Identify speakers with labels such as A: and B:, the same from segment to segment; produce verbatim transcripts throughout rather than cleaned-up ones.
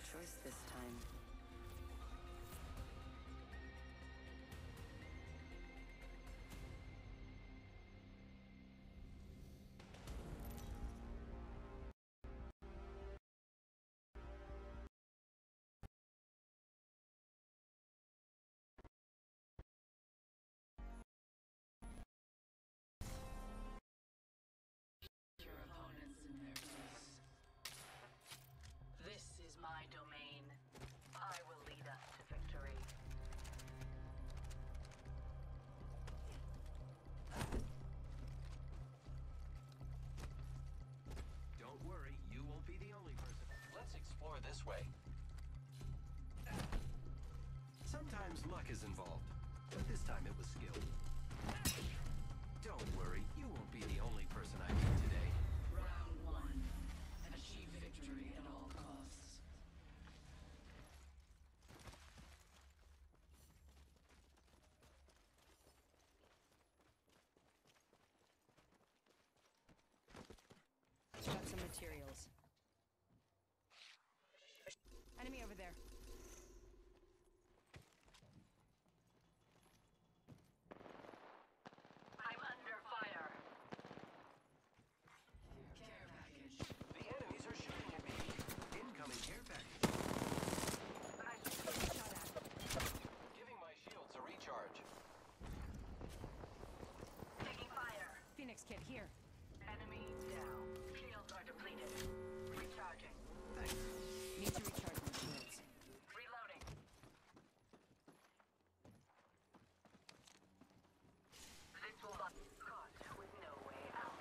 A: choice this time.
B: Your opponents in their place. This is my domain. I will lead us to victory.
C: Don't worry, you won't be the only person. Let's explore this way. Sometimes luck is involved, but this time it was skill. Don't worry, you won't be the only person I meet today.
B: Round one. Achieve victory at all costs.
A: Got some materials. Enemy over there.
B: I'm under fire. Care package.
C: The enemies are shooting at me. Incoming care package.
A: Shot at.
C: Giving my shields a recharge.
B: Taking fire.
A: Phoenix kit here.
B: Enemy down. Shields are depleted. Recharging.
C: Thanks.
A: Need to recharge my shields.
B: Reloading. This will not be caught with no way out.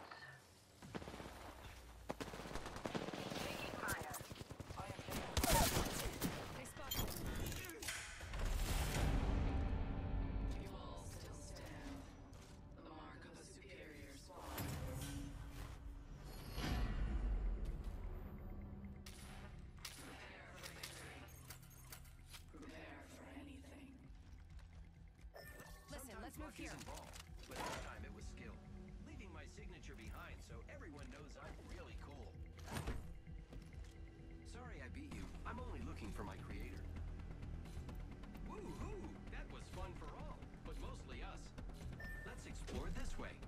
B: Taking fire.
C: I am taking
A: They spotted.
B: You all still stand. The mark of a superior squad. Prepare for victory. Prepare for anything.
A: Listen,
C: Sometimes
A: let's move
C: luck
A: here.
C: is involved, but this time it was skill. Leaving my signature behind so everyone knows I'm really cool. Sorry I beat you. I'm only looking for my creator. Woo-hoo! That was fun for all, but mostly us. Let's explore this way.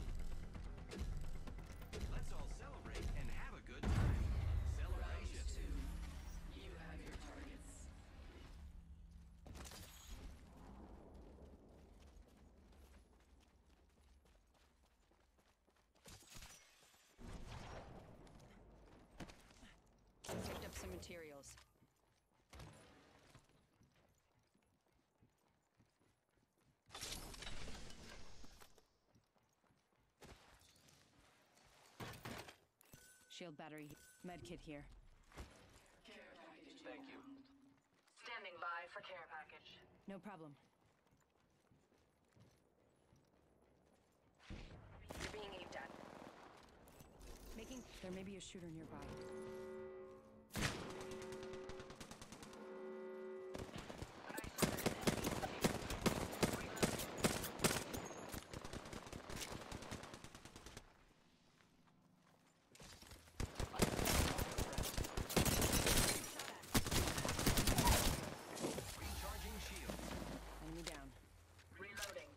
C: Let's all celebrate and have a good time. Celebration.
B: Round two. You have your targets.
A: Picked up some materials. Shield battery. Med kit here.
B: Care package.
C: Thank you.
B: Standing by for care package.
A: No problem. You're being aimed at. Making... There may be a shooter nearby.
C: Recharging shields.
A: Enemy down.
B: Reloading.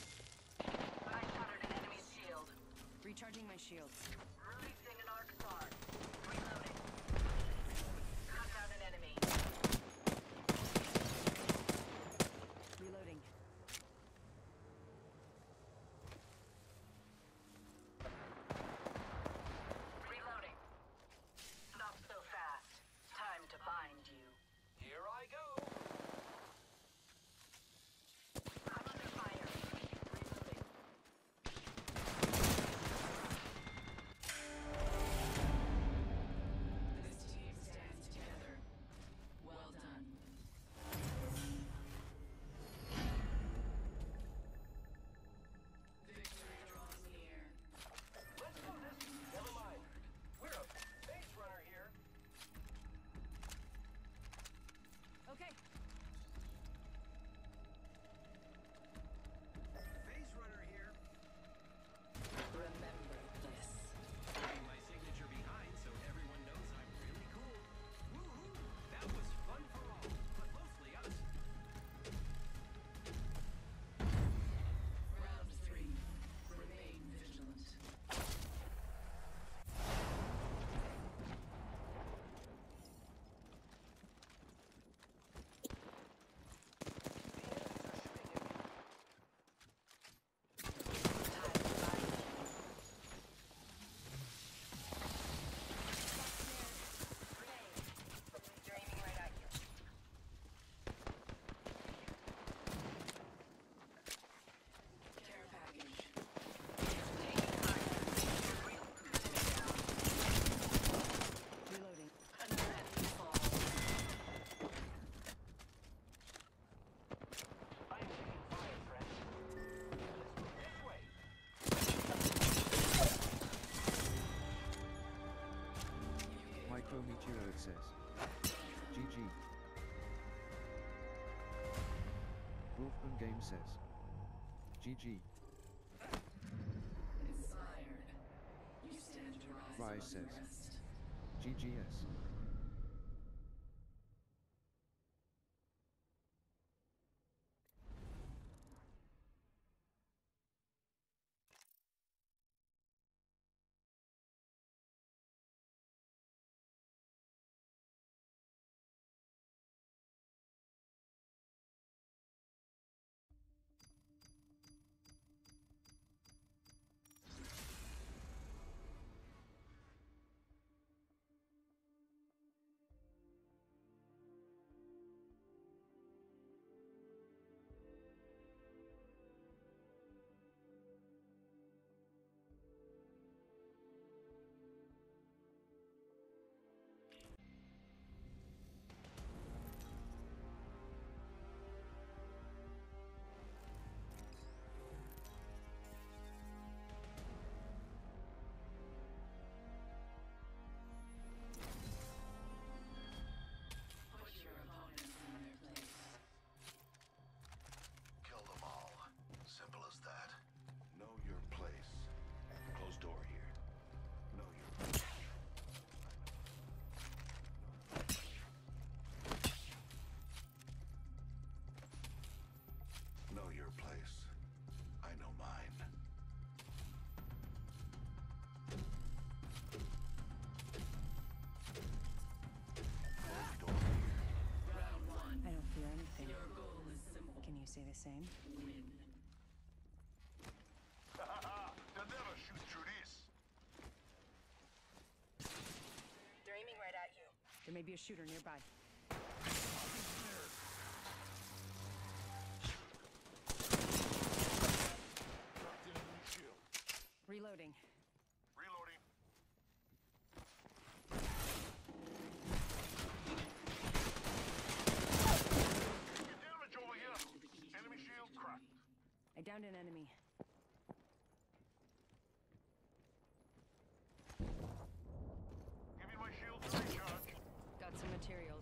B: I shattered an enemy's shield.
A: Recharging my shields.
B: Releasing an arc star.
D: Game says. G G.
B: Inspired. You stand to rise,
D: Rise
B: above the
D: says.
B: rest.
D: G G S.
B: Put your opponents in their place.
E: Kill them all. Simple as that. Know your place. Closed door here. Know your place. Know your place. I know mine. Closed door here.
B: Round one.
A: I don't fear anything.
B: Your goal is simple.
A: Can you say the same?
B: Win.
E: They'll never shoot through this.
A: They're aiming right at you. There may be a shooter nearby.
E: Shield.
A: Reloading.
E: Reloading. Damage over here. Enemy shield cracked.
A: I downed an enemy.
E: Give me my shield to recharge.
A: Got some materials.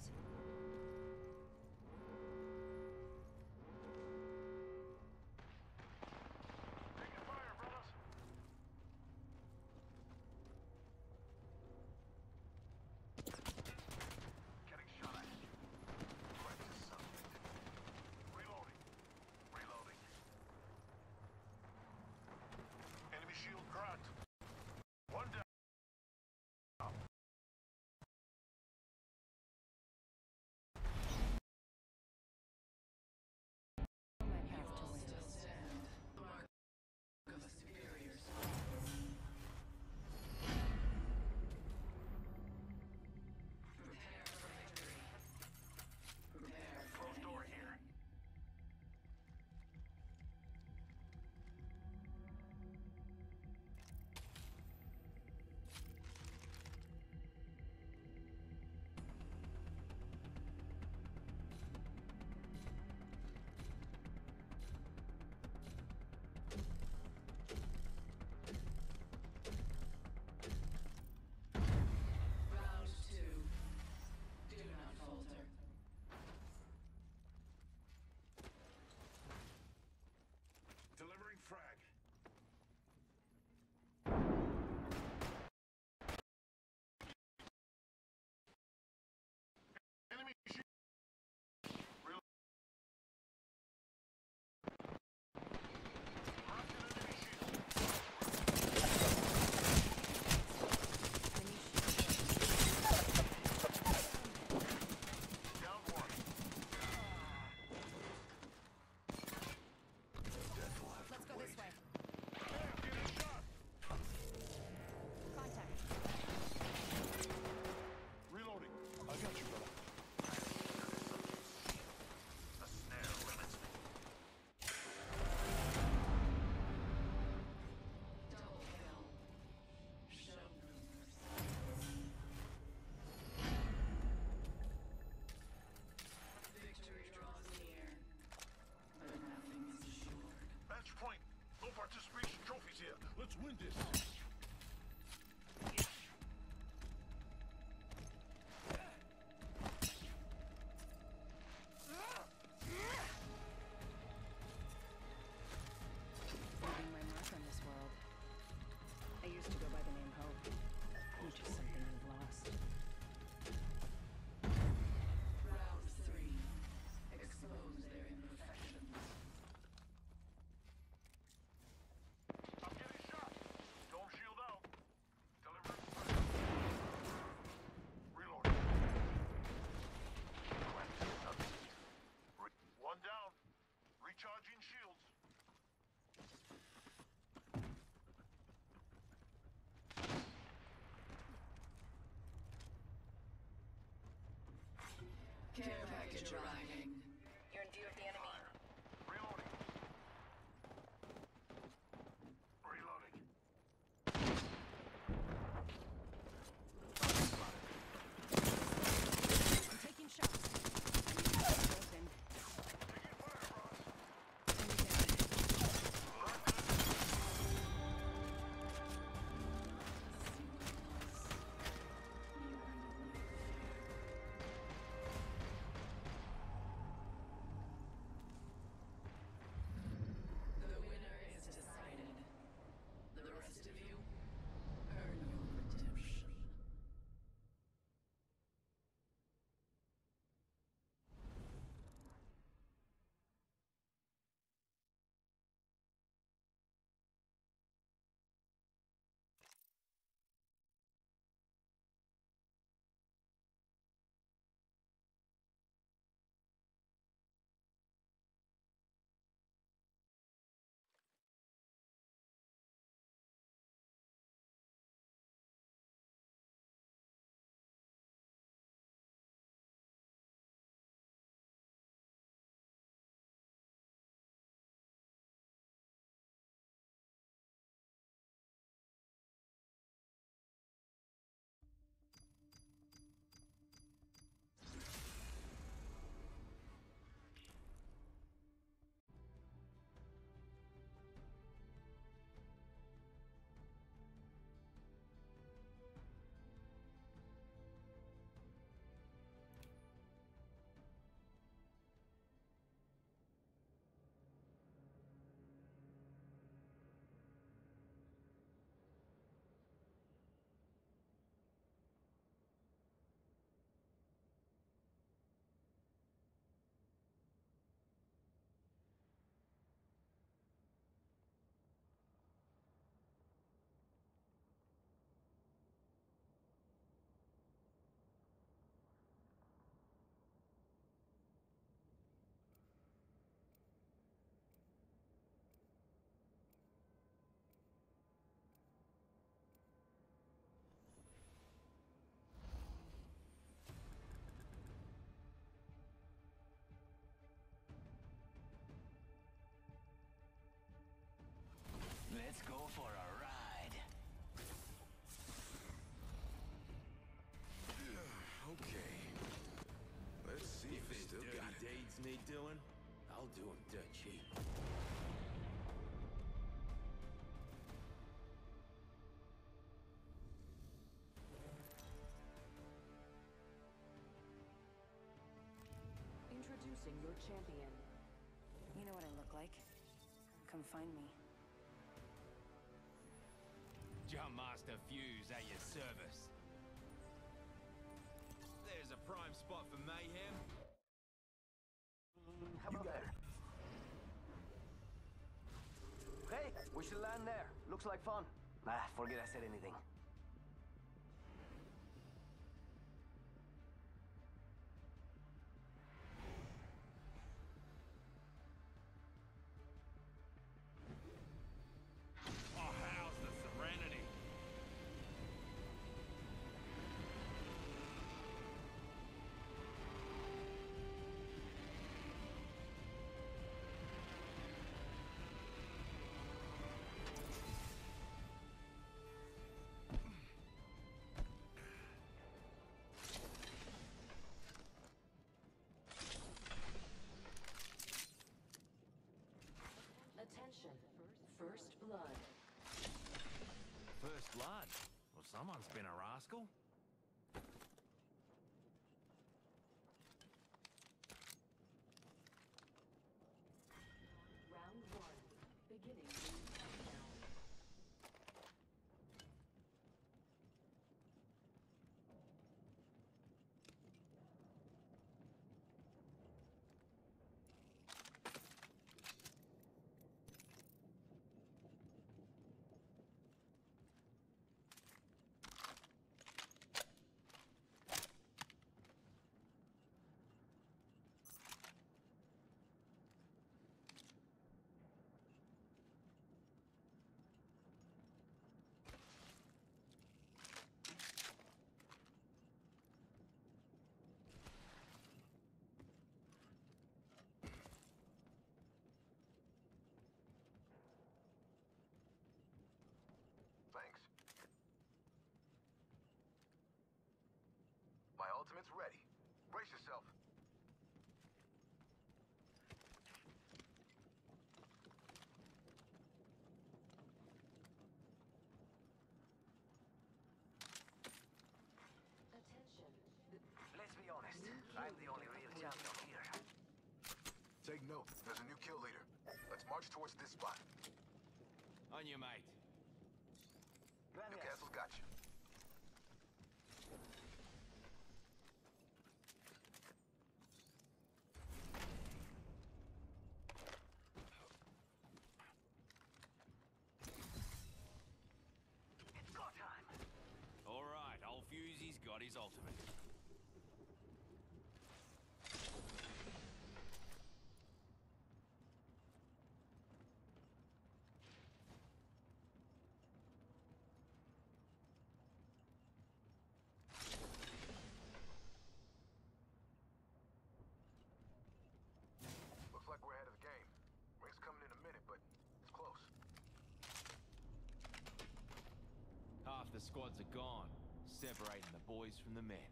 E: Taking fire, brothers. Getting shot at. Practice something. Reloading. Reloading. Enemy shield cracked. One down.
A: Might have to win.
B: Still stand. The mark of the superiors. Prepare for victory. Prepare for
E: Closed door here.
B: round two. Do not falter.
E: Delivering frag. Enemy shield. Real. Cracked an enemy shield. Down one. Death will have
A: Let's
E: to
A: go
E: wait.
A: this way.
E: Damn, getting shot.
A: Contact.
E: Reloading. I got you, brother. A snare limits me.
B: Double kill. Show no mercy. Victory draws near, but nothing is assured.
E: Match point. No participation trophies here. Let's win this. Recharging shields.
B: Care package arriving.
A: You're in view of the enemy.
E: Reloading. Reloading.
A: I'm taking shots. Open.
E: Taking fire, Ross.
B: The winner is decided. The rest of you, earn your redemption.
C: Let's go for a ride.
F: Okay. Let's see if,
G: If
F: it's
G: it's
F: still
G: dirty
F: got it.
G: deeds need doing, I'll do them dirt cheap.
A: Introducing your champion. You know what I look like. Come find me.
G: Jump Master Fuse at your service. There's a prime spot for mayhem.
C: How about there? Hey, we should land there. Looks like fun. Ah, forget I said anything.
G: Oh, how's the serenity?
B: Attention. First blood.
G: First blood. Well, someone's been a rascal.
B: Round one. Beginning ring countdown.
E: ultimate's ready. Brace yourself.
H: Attention.
C: Let's be honest. I'm the only real champion here.
E: Take note. There's a new kill leader. Let's march towards this spot.
G: On you, mate.
E: Newcastle's got you.
C: It's go time.
G: All right, old Fusey's got his ultimate.
E: Looks like we're ahead of the game. Ring's coming in a minute, but it's close.
G: Half the squads are gone, separating the boys from the men.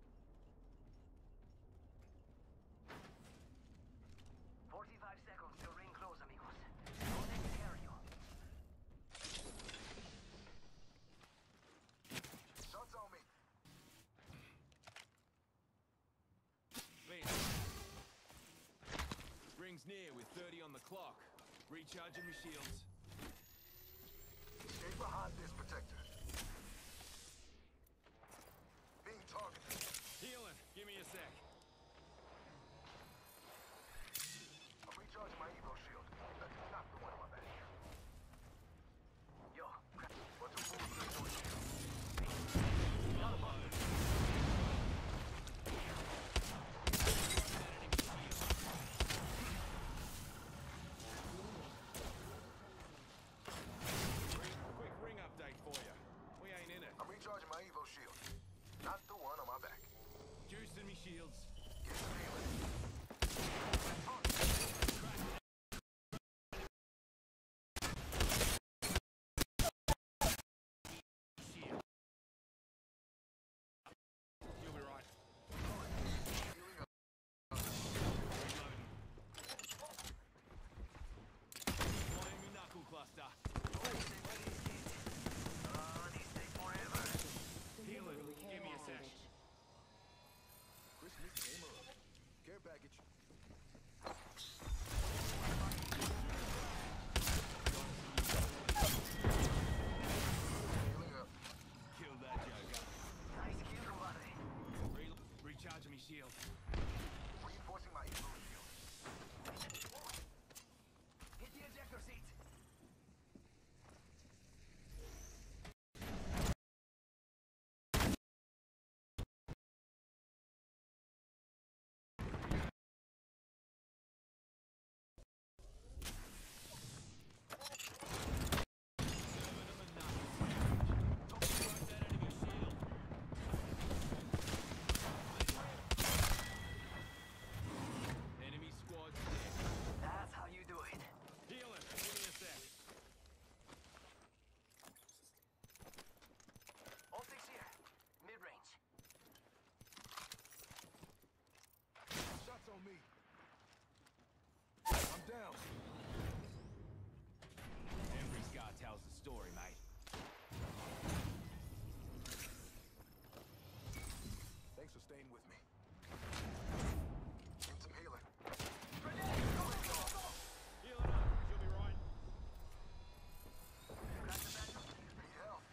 C: Forty-five seconds till ring close, amigos. Don't let it carry you.
E: Shots on me.
G: Beat. Ring's near with thirty on the clock. Recharging my shields.
E: Stay behind this protector. Being targeted.
G: Healing. Give me a sec.
E: I'm recharging my Evo shield. That's not the one on my back.
C: Yo,
E: What's a full crystal shield?
G: Quick ring update for you. We ain't in it.
E: I'm recharging my Evo shield. Not the one on my back.
G: Juicing me shields.
E: Get some healing.
G: Shield. You'll be right.
E: Healing up.
G: Reloading. Flying me knuckle cluster.
C: uh, these take forever.
G: Healing. Give me a sec.
E: Chris missed game early. Care package. Healing up.
G: Kill that joker.
C: Nice kill, compadre.
G: Re- recharging me shield.
E: Reinforcing my Evo shield.
C: Hit the ejector seat.
G: Enemy squad's dead.
C: That's how you do it.
G: Healing. Give me a sec.
C: Optics here. Mid-range.
E: Shots on me. I'm down.
G: Every scar tells the story, mate.
E: Thanks for staying with me. Need some healing.
G: Healing up. You'll be right.
E: Need help.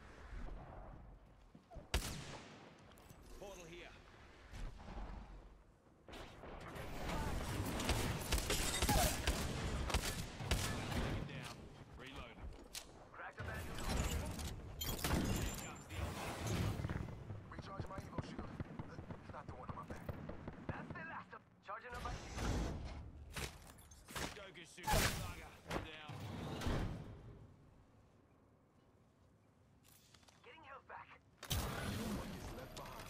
G: Portal here. Taken down. Reloading.
C: Crack the bad news.
G: Here comes the ultimate.
E: Recharging my Evo shield. That's not the one on my back.
C: That's the last of. Charging up my shield.
G: Joker shooting. Saga. Down.
C: Getting health back.
E: No one gets left behind.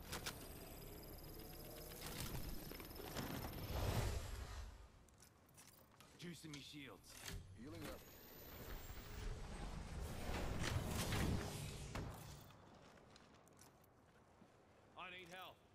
G: Juicing me shields.
E: Healing up.
G: I need help.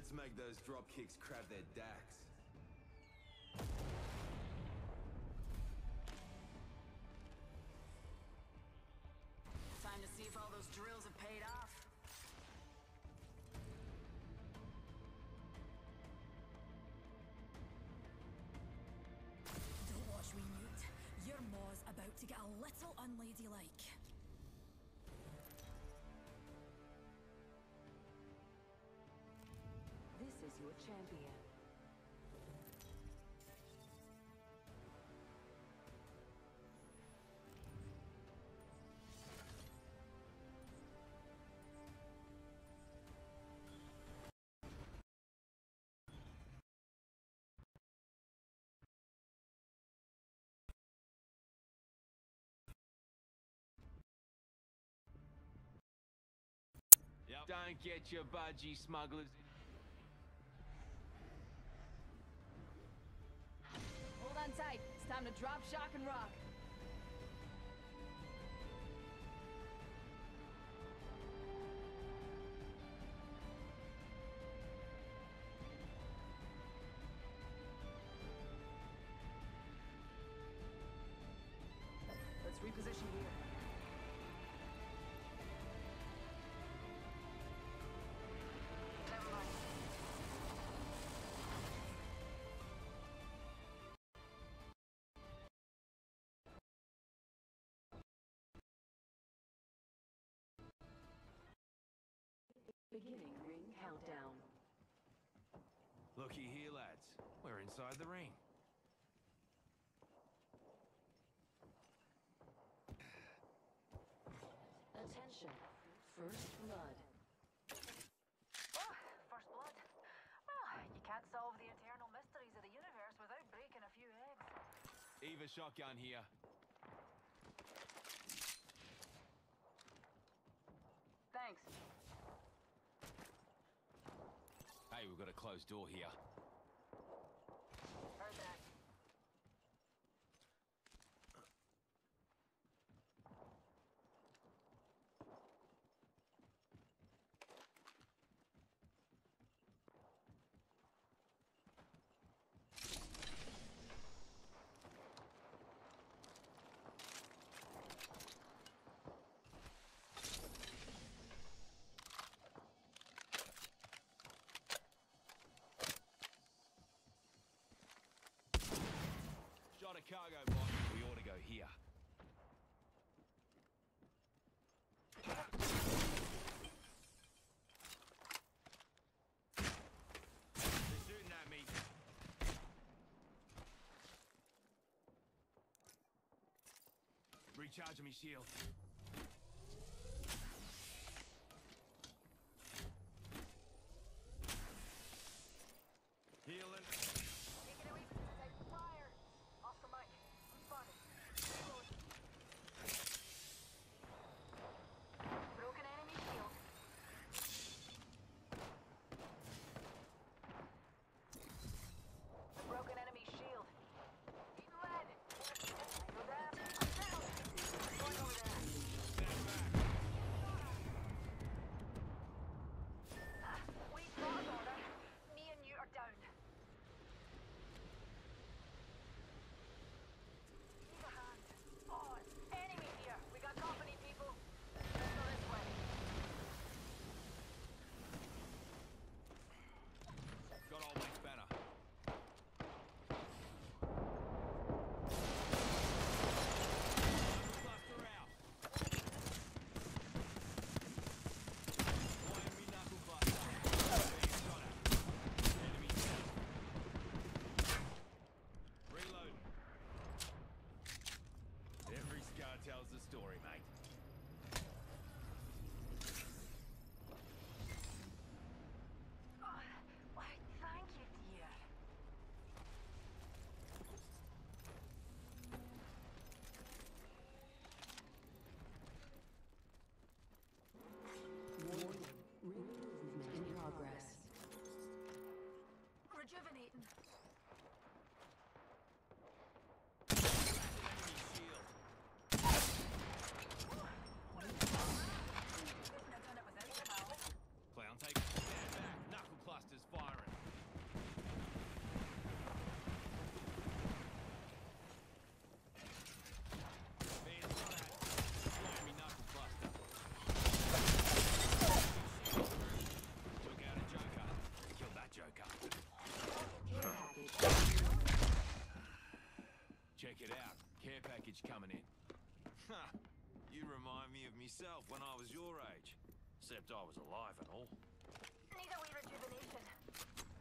F: Let's make those drop kicks crab their dacks.
A: Time to see if all those drills have paid off.
H: Don't watch me, Newt. Your maw's about to get a little unladylike.
A: This is your champion.
G: Yep. Don't get your budgie smugglers.
A: Hold on tight. It's time to drop, shock, and rock. Let's reposition here. Never mind. Beginning ring countdown.
G: Looky here, lads. We're inside the ring.
A: Attention. First blood.
H: Oh, first blood. Well, you can't solve the eternal mysteries of the universe without breaking a few eggs.
G: Eva shotgun here.
A: Thanks.
G: Hey, we've got a closed door here.
A: Heard that.
G: Shot a cargo box. We ought to go here. They're shooting at me. Recharging me shield. Healing.
H: Taking away from the type of fire. Off the mic. Spotted. Reload. Broken enemy shield. A broken enemy shield. Eating lead. Go down. I'm down. Going over there.
G: Care package coming in.
F: Ha! You remind me of myself when I was your age. Except I was alive and all.
H: Need a wee rejuvenation.